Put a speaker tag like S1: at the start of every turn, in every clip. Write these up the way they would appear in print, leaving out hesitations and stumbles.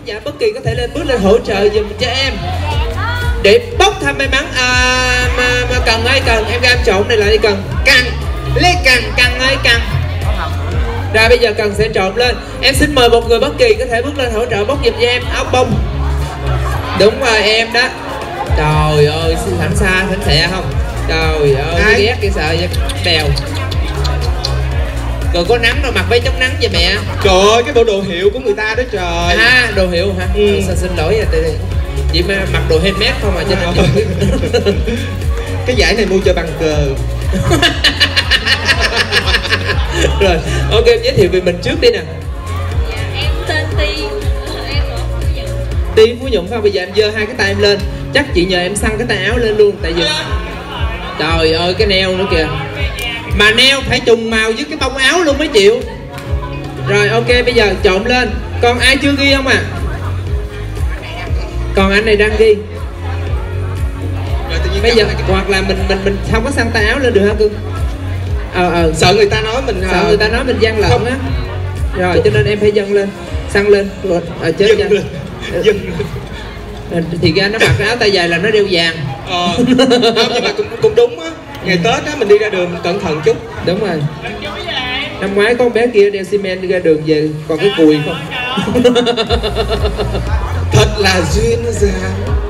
S1: khán giả bất kỳ có thể bước lên hỗ trợ giùm cho em để bốc thăm may mắn. Mà Cần ơi, Cần em ra em trộn này lại đi Cần. Cần lấy Cần ơi Cần. Rồi bây giờ Cần sẽ trộn lên. Em xin mời một người bất kỳ có thể bước lên hỗ trợ bốc giùm cho em áo bông. Đúng rồi em đó. Trời ơi sẵn xa sẵn sẻ không. Trời ơi cái ghét cái sợ vậy đèo. Rồi có nắng đâu mặc váy chống nắng vậy mẹ.
S2: Trời ơi cái bộ đồ hiệu của người ta đó trời.
S1: Đồ hiệu hả? Xin lỗi nha chị mà mặc đồ handmade không à cho nên
S2: cái giải này mua cho bằng cờ.
S1: Rồi ok em giới thiệu về mình trước đi nè.
S3: Em tên Tiên. Em ở Phú Nhuận.
S1: Tiên Phú Nhuận phải không? Bây giờ em giơ hai cái tay em lên. Chắc chị nhờ em xăng cái tay áo lên luôn. Tại vì trời ơi cái neo nữa kìa. Mà neo phải trùng màu với cái bông áo luôn mới chịu. Rồi ok bây giờ trộn lên. Còn ai chưa ghi không à? Còn anh này đang ghi. Bây giờ hoặc là mình không có xăng tay áo lên được hả cưng?
S2: Sợ người ta nói mình
S1: gian lận á. Rồi cho nên em phải dâng lên, xăng lên rồi chết nha. Thì ra nó mặc cái áo tay dài là nó đeo vàng.
S2: Không, nhưng mà cũng đúng á. Ngày Tết á mình đi ra đường mình cẩn thận chút.
S1: Đúng rồi. Năm ngoái có con bé kia đeo xi men đi ra đường về còn cái cùi không.
S2: Thật là duyên dáng.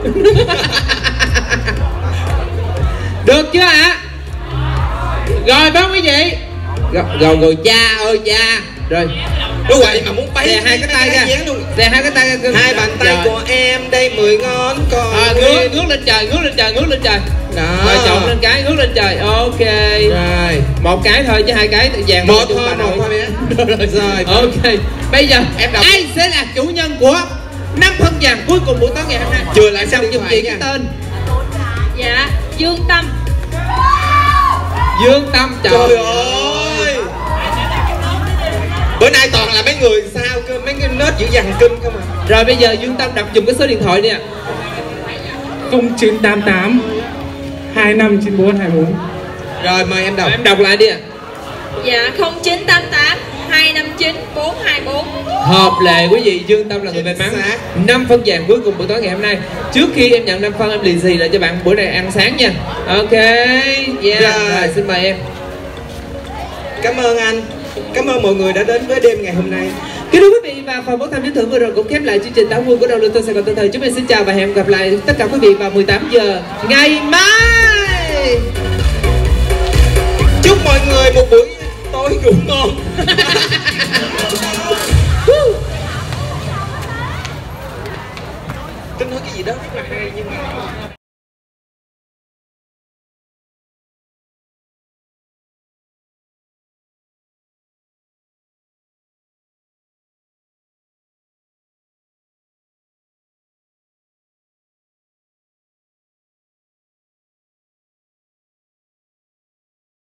S1: Được chưa ạ? Rồi bác quý vị. Rồi cha ơi cha. Rồi.
S2: Đúng vậy mà muốn bay.
S1: Đè hai cái tay ra. Đè hai cái tay ra cưng.
S2: Hai bàn tay của em đây 10 ngón còn.
S1: Ngước lên trời. Đó. Rồi chọn lên cái ngước lên trời. Ok.
S2: Rồi.
S1: Một cái thôi chứ hai cái vàng.
S2: Một thôi bé. Rồi.
S1: Ok. Bây giờ em đọc. Ai sẽ là chủ nhân của 5 phân vàng cuối cùng buổi tối ngày hôm nay?
S2: Chưa lại
S1: xong giùm chị cái tên.
S3: Dạ Dương Tâm.
S1: Dương Tâm trời
S2: ơi. Bữa nay toàn là mấy người sao cơ, mấy cái nết dữ dằn kinh không à.
S1: Rồi bây giờ Dương Tâm đọc dùng cái số điện thoại đi ạ.
S4: 0988 259424.
S2: Rồi mời em đọc.
S1: Em đọc lại đi ạ.
S3: Dạ 0988 259 424.
S1: Hợp lệ quý vị, Dương Tâm là người may mắn 5 phân vàng cuối cùng buổi tối ngày hôm nay. Trước khi em nhận 5 phân em lì xì lại cho bạn bữa nay ăn sáng nha. Ok. Rồi xin mời em.
S2: Cảm ơn anh. Cảm ơn mọi người đã đến với đêm ngày hôm nay.
S1: Kính thưa quý vị, và phần bốc thăm giải thưởng vừa rồi cũng khép lại chương trình Táo Quân của Đầu Lương Tôi Sài Gòn Tân Thời. Chúng mình xin chào và hẹn gặp lại tất cả quý vị vào 18 giờ ngày mai.
S2: Chúc mọi người một buổi tối ngủ ngon. Tính nói cái gì đó rất là hay nhưng mà